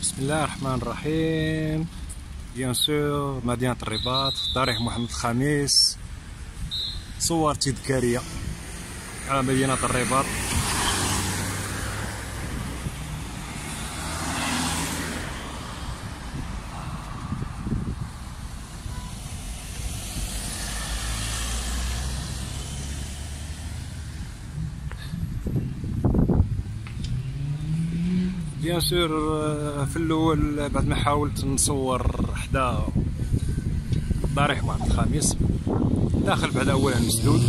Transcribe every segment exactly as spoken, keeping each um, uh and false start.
بسم الله الرحمن الرحيم. بيان سور مدينة الرباط، ضريح محمد الخامس. صور تذكارية على مدينة الرباط. بيان سور في الاول بعد ما حاولت نصور حدا ضريح محمد الخامس داخل بعد اولا مسدود.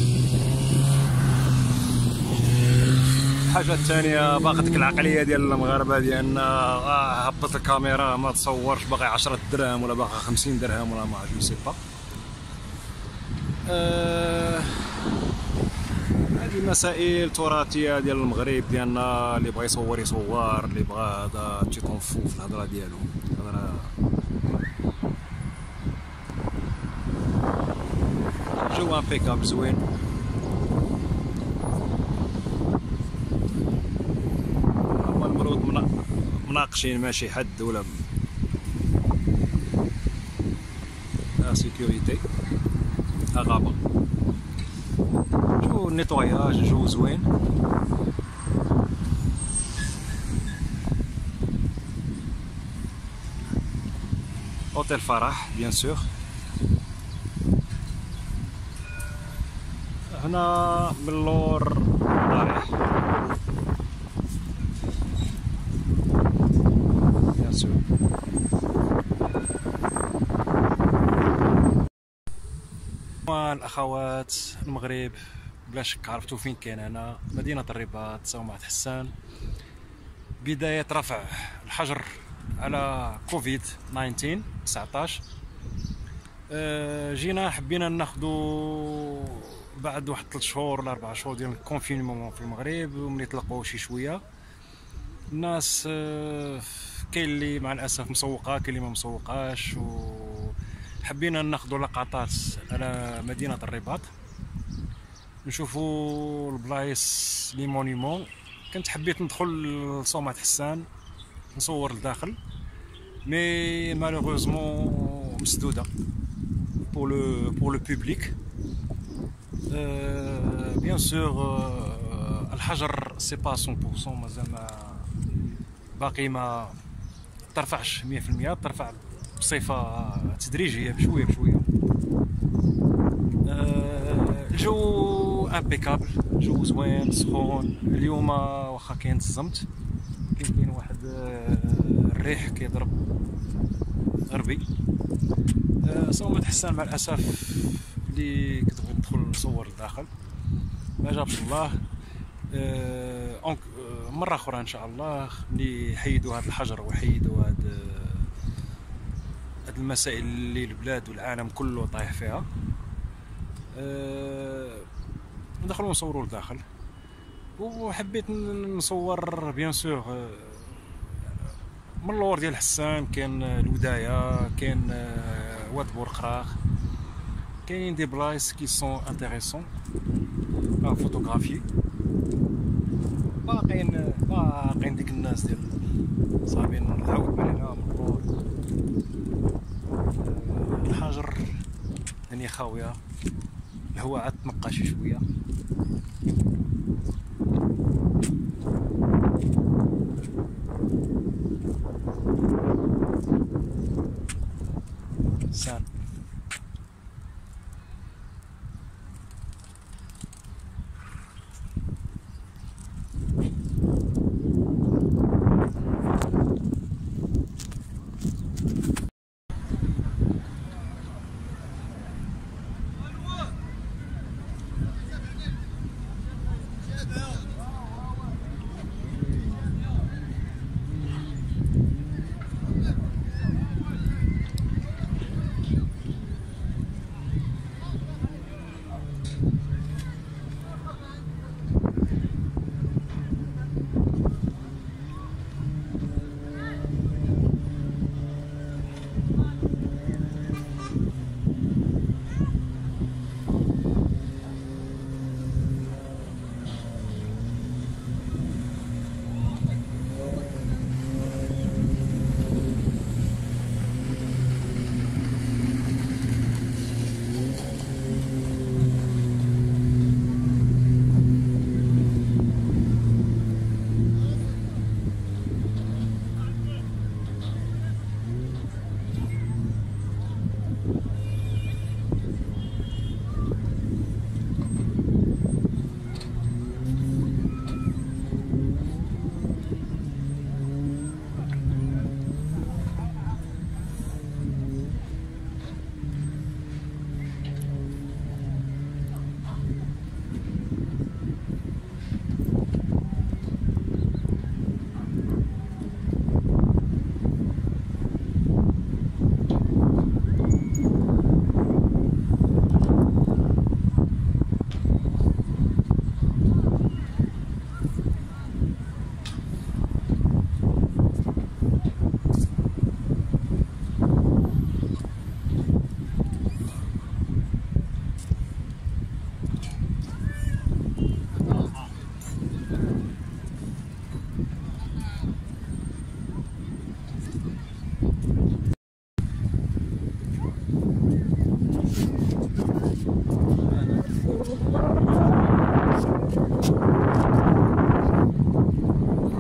الحاجه الثانيه باقي ديك العقليه ديال المغاربه ديالنا، آه هبط الكاميرا ما تصورش، باقي عشرة دراهم ولا باقي خمسين درهم ولا ما عرفت، جو سي با. آه هذه مسائل تراثيه ديال المغرب ديالنا، اللي بغى يصور يصور، اللي بغى هذا تيطونفو في الهضره ديالو. الهضره جو امبيكابل زوين. هما المفروض مناقشين ماشي حد ولا لا سيكوريتي غابه. جو نيطواياج، جو زوين. اوتيل فرح بيان سور. هنا من اللور ضريح بيان سور. الاخوات، المغرب بلا شك عرفتوا فين كاين. هنا مدينة الرباط، صومعة حسان. بداية رفع الحجر على كوفيد تسعطاش. أه جينا حبينا ناخدو بعد واحد ثلاث شهور ولا اربع شهور ديال الكونفينمون في المغرب، وملي طلقوا شي شويه الناس، أه كاين اللي مع الاسف مسوقه، كاين اللي ما مسوقاش، وحبينا ناخدو لقطات على مدينة الرباط، نشوفوا البلايص لي مونيمون. كنت حبيت ندخل لصومعة حسان نصور لداخل، مي مالوغوزمون مسدوده pour le pour le public. بيان سور الحجر سي با مية بالمية، مازال ما باقي ما ترفعش مية في المية، ترفع بصفه تدريجيه بشويه بشويه. الجو امبيكابل، جو زوين سخون. اليوم واخا كاين الزمت، كاين واحد الريح كيضرب غربي. صومعة حسان مع الاسف اللي كنت بغيت ندخل نصور لداخل ما جابش الله. أه مره اخرى ان شاء الله ملي يحيدوا هذا الحجر ويحيدوا هاد هاد المسائل اللي البلاد والعالم كله طايح فيها، أه ندخلوا نصوروا لداخل. وحبيت نصور بيان سور من اللور ديال حسان، كاين الودايه، كاين واد بورقراخ، كاينين دي بلايص كي سون انتريسون ا فوتوغرافي. باقيين باقيين ديك الناس ديال صابين نعاود علينا من اللور. الحجر هاني خاويه، الهواء عاد تنقى شي شويه. سان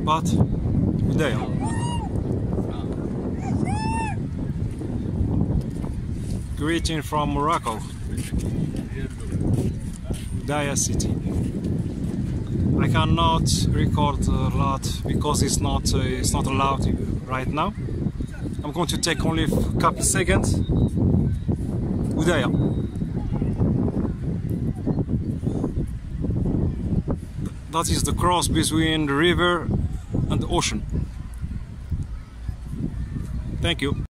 رباط بداية. Greeting from Morocco, Daya city. I cannot record a lot because it's not uh, it's not allowed right now. I'm going to take only a couple seconds. Udaya. That is the cross between the river and the ocean. Thank you.